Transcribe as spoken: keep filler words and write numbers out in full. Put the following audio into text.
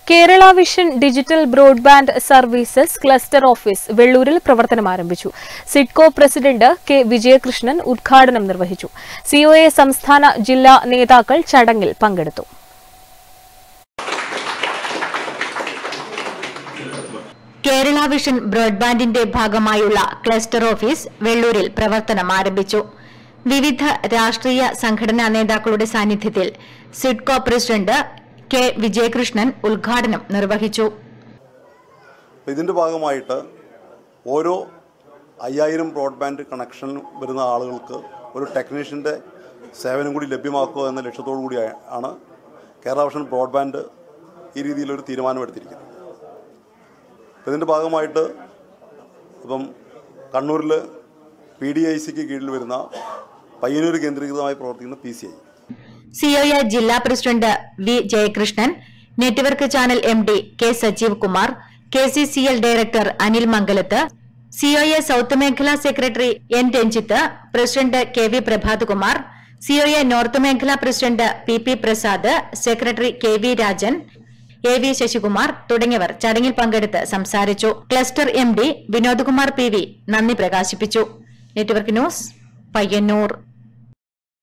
Kerala vision digital broadband services cluster office വെള്ളൂരിൽ പ്രവർത്തനം ആരംഭിച്ചു. സിഡ്കോ പ്രസിഡന്റ് കെ വിജയകൃഷ്ണൻ ഉദ്ഘാടനം നിർവഹിച്ചു. സിഒഎ സംസ്ഥാന ജില്ലാ നേതാക്കൾ ചടങ്ങിൽ പങ്കെടുത്തു. കേരള വിഷൻ ബ്രോഡ്ബാൻഡിന്റെ ഭാഗമായുള്ള ക്ലസ്റ്റർ ഓഫീസ് വെള്ളൂരിൽ പ്രവർത്തനം ആരംഭിച്ചു. വിവിധ രാഷ്ട്രീയ സംഘടനാ നേതാക്കളുടെ സാന്നിധ്യത്തിൽ സിഡ്കോ പ്രസിഡന്റ് കെ വിജയകൃഷ്ണൻ ഉദ്ഘാടനം നിർവഹിച്ചു. ഇതിന്റെ ഭാഗമായിട്ട് ഓരോ അയ്യായിരം ബ്രോഡ്ബാൻഡ് കണക്ഷൻ വരുന്ന ആളുകൾക്ക് ഒരു ടെക്നീഷ്യന്റെ സേവനം കൂടി ലഭ്യമാക്കുക എന്ന ലക്ഷ്യത്തോടു കൂടിയാണ് കേരള വിഷൻ ബ്രോഡ്ബാൻഡ് ഈ രീതിയിലൊരു തീരുമാനമെടുത്തിരിക്കുന്നത്. ഇതിന്റെ ഭാഗമായിട്ട് ഇപ്പം കണ്ണൂരിൽ പി ഡി ഐ സിക്ക് കീഴിൽ വരുന്ന പയ്യന്നൂർ കേന്ദ്രീകൃതമായി പ്രവർത്തിക്കുന്ന പി സി ഐ സിഒഎ ജില്ലാ president V Jayakrishnan, network channel M D K Sajeev Kumar, K C C L director Anil Mangalath, COA south മേഖലാ secretary N Ranjith, president K V Prabhat Kumar, COA north മേഖലാ president P P Prasad, secretary K V Rajan, A V Sasikumar തുടങ്ങിയവർ ചടങ്ങിൽ പങ്കെടുത്ത് സംസാരിച്ചു. Cluster M D Vinod Kumar P V നന്ദി പ്രകാശിപ്പിച്ചു. Network news Payyanur.